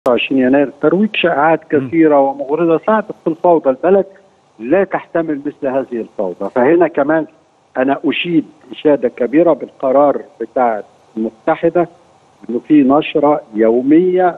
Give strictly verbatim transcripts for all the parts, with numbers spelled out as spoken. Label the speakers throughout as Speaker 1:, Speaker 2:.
Speaker 1: وعشرين يناير ترويج شائعات كثيره ومغرضه ساعدت في الفوضى. البلد لا تحتمل مثل هذه الفوضى. فهنا كمان انا اشيد اشاده كبيره بالقرار بتاع المتحده انه في نشره يوميه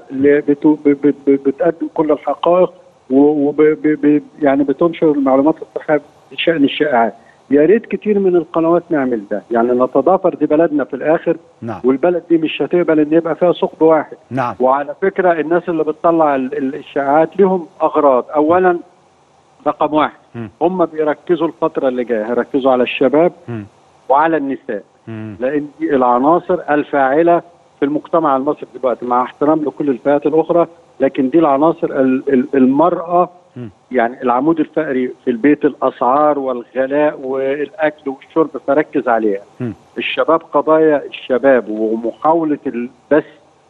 Speaker 1: بتقدم كل الحقائق وب يعني بتنشر المعلومات الصحيحه بشان الشائعات. يا ريت كتير من القنوات نعمل ده، يعني نتضافر، دي بلدنا في الاخر.
Speaker 2: نعم.
Speaker 1: والبلد دي مش هتقبل ان يبقى فيها ثقب واحد.
Speaker 2: نعم.
Speaker 1: وعلى فكره الناس اللي بتطلع الاشاعات لهم اغراض. اولا رقم واحد م. هم بيركزوا الفتره اللي جايه هيركزوا على الشباب م. وعلى النساء م. لان دي العناصر الفاعله في المجتمع المصري دلوقتي، مع احترام لكل الفئات الاخرى، لكن دي العناصر المراه م. يعني العمود الفقري في البيت، الاسعار والغلاء والاكل والشرب، فركز عليها. م. الشباب، قضايا الشباب ومحاوله بس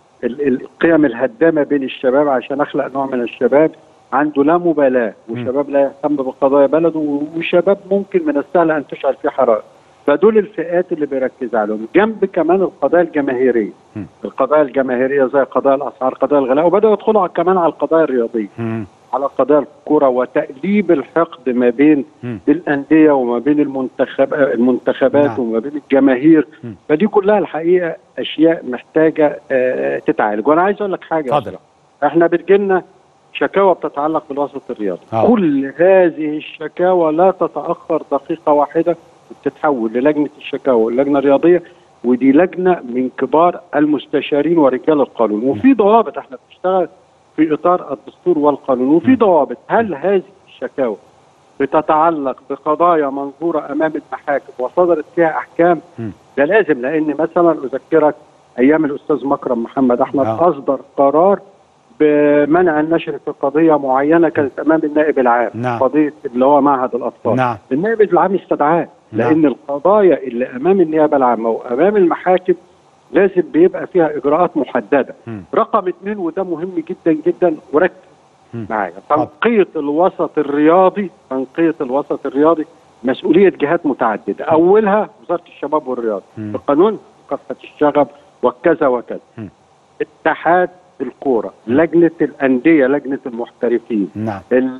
Speaker 1: القيم الهدامه بين الشباب عشان اخلق نوع من الشباب عنده لا مبالاه، وشباب لا يهتم بقضايا بلده، وشباب ممكن من السهل ان تشعل فيه حرائق. فدول الفئات اللي بيركز عليهم، جنب كمان القضايا الجماهيريه. م. القضايا الجماهيريه زي قضايا الاسعار، قضايا الغلاء، وبداوا يدخلوا كمان على القضايا الرياضيه. م. على قضايا الكره وتأليب الحقد ما بين م. الانديه وما بين المنتخب المنتخبات نعم. وما بين الجماهير. م. فدي كلها الحقيقه اشياء محتاجه آه تتعالج. وانا عايز اقول لك حاجه،
Speaker 2: اتفضل.
Speaker 1: احنا بتجيلنا شكاوى بتتعلق بالوسط الرياضي. أوه. كل هذه الشكاوى لا تتاخر دقيقه واحده وبتتحول للجنه الشكاوى واللجنه الرياضيه، ودي لجنه من كبار المستشارين ورجال القانون، وفي ضوابط احنا بنشتغل في اطار الدستور والقانون، وفي ضوابط. هل هذه الشكاوى بتتعلق بقضايا منظوره امام المحاكم وصدرت فيها احكام؟ ده لازم، لان مثلا اذكرك ايام الاستاذ مكرم محمد احمد أوه. اصدر قرار بمنع النشر في قضيه معينه كانت امام النائب العام.
Speaker 2: نعم.
Speaker 1: قضيه اللي هو معهد الاطفال.
Speaker 2: نعم.
Speaker 1: النائب العام استدعاه.
Speaker 2: نعم.
Speaker 1: لان القضايا اللي امام النيابه العامه وامام المحاكم لازم بيبقى فيها اجراءات محدده. م. رقم اثنين، وده مهم جدا جدا، وركز معايا، تنقية الوسط الرياضي، تنقية الوسط الرياضي مسؤولية جهات متعددة، اولها وزارة الشباب والرياضة بقانون مكافحة الشغب وكذا وكذا. م. اتحاد الكورة، لجنة الأندية، لجنة المحترفين.
Speaker 2: نعم.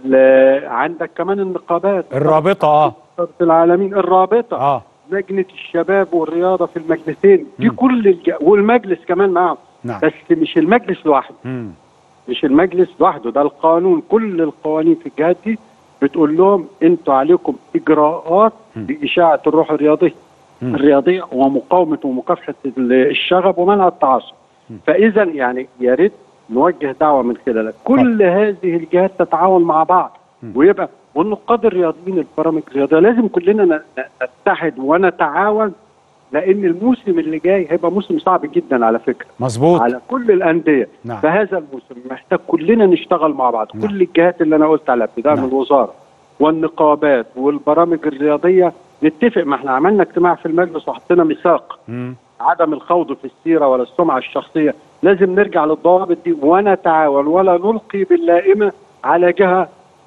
Speaker 1: عندك كمان النقابات،
Speaker 2: الرابطة اه
Speaker 1: العالمين، الرابطة
Speaker 2: اه
Speaker 1: لجنة الشباب والرياضة في المجلسين دي. م. كل الج... والمجلس كمان معه.
Speaker 2: نعم.
Speaker 1: بس مش المجلس لوحده.
Speaker 2: م.
Speaker 1: مش المجلس لوحده، ده القانون. كل القوانين في الجهات دي بتقول لهم انتوا عليكم اجراءات لاشاعه الروح الرياضيه م. الرياضيه ومقاومه ومكافحه الشغب ومنع التعصب. فاذا يعني يا ريت نوجه دعوه من خلالك كل م. هذه الجهات تتعاون مع بعض م. ويبقى، والنقاد الرياضيين، البرامج الرياضيه، لازم كلنا نتحد ونتعاون، لان الموسم اللي جاي هيبقى موسم صعب جدا على فكره.
Speaker 2: مظبوط.
Speaker 1: على كل الانديه.
Speaker 2: نعم.
Speaker 1: فهذا الموسم محتاج كلنا نشتغل مع بعض. نعم. كل الجهات اللي انا قلت عليها، ابتداء نعم. من الوزاره والنقابات والبرامج الرياضيه، نتفق. ما احنا عملنا اجتماع في المجلس وحطينا ميثاق عدم الخوض في السيره ولا السمعه الشخصيه. لازم نرجع للضوابط دي ونتعاون، ولا نلقي باللائمه على جهه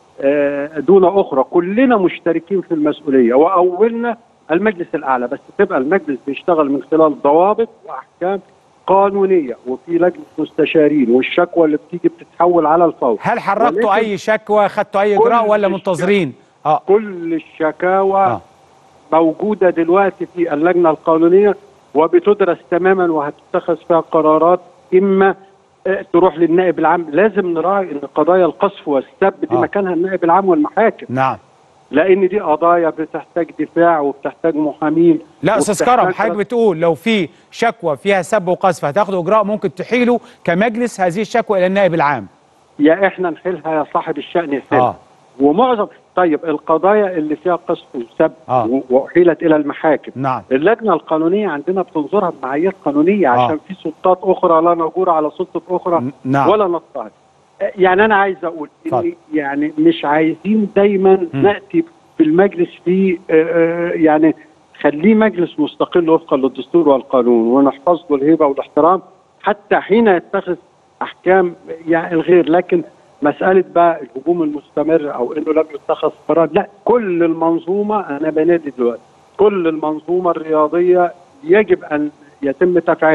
Speaker 1: دون اخرى. كلنا مشتركين في المسؤوليه، واولنا المجلس الاعلى، بس تبقى المجلس بيشتغل من خلال ضوابط واحكام قانونيه، وفي لجنه مستشارين، والشكوى اللي بتيجي بتتحول على الفور.
Speaker 2: هل حركتوا اي شكوى، خدتوا اي اجراء، ولا منتظرين؟
Speaker 1: اه كل الشكاوى آه. موجوده دلوقتي في اللجنه القانونيه وبتدرس تماما وهتتخذ فيها قرارات. اما تروح للنائب العام. لازم نراعي ان قضايا القذف والسب دي آه. مكانها النائب العام والمحاكم.
Speaker 2: نعم.
Speaker 1: لان دي قضايا بتحتاج دفاع وبتحتاج محامين.
Speaker 2: لا استاذ كرم، حضرتك بتقول لو في شكوى فيها سب وقذف هتاخدوا اجراء، ممكن تحيلوا كمجلس هذه الشكوى الى النائب العام.
Speaker 1: يا احنا نحيلها يا صاحب الشأن يحيلها. آه. ومعظم طيب القضايا اللي فيها قذف وسب آه. واحيلت الى المحاكم.
Speaker 2: نعم.
Speaker 1: اللجنه القانونيه عندنا بتنظرها بمعايير قانونيه عشان آه. في سلطات اخرى لا نجور على سلطه اخرى.
Speaker 2: نعم.
Speaker 1: ولا نضطهد. يعني انا عايز اقول ان يعني مش عايزين دايما م. ناتي في المجلس في آه يعني خليه مجلس مستقل وفقا للدستور والقانون، ونحفظ له الهيبه والاحترام حتى حين يتخذ احكام يعني الغير. لكن مساله بقى الهجوم المستمر او انه لم يتخذ قرار، لا، كل المنظومه، انا بنادي دلوقتي كل المنظومه الرياضيه يجب ان يتم تفعيلها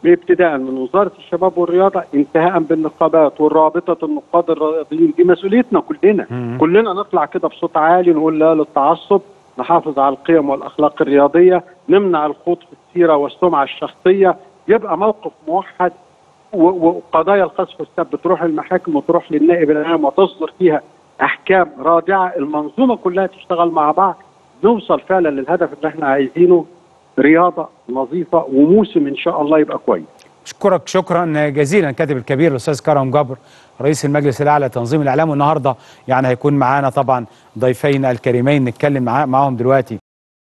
Speaker 1: ابتداء من وزاره الشباب والرياضه انتهاء بالنقابات والرابطه النقاد الرياضيين. دي مسؤوليتنا كلنا. مم. كلنا نطلع كده بصوت عالي نقول لا للتعصب، نحافظ على القيم والاخلاق الرياضيه، نمنع الخوض في السيره والسمعه الشخصيه، يبقى موقف موحد، وقضايا القذف والسب تروح المحاكم وتروح للنائب العام وتصدر فيها احكام رادعه. المنظومه كلها تشتغل مع بعض، نوصل فعلا للهدف اللي احنا عايزينه، رياضه نظيفه وموسم ان شاء الله يبقى كويس.
Speaker 2: اشكرك شكرا جزيلا الكاتب الكبير الاستاذ كرم جبر رئيس المجلس الاعلى لتنظيم الاعلام. والنهارده يعني هيكون معانا طبعا ضيفين الكريمين نتكلم معاهم دلوقتي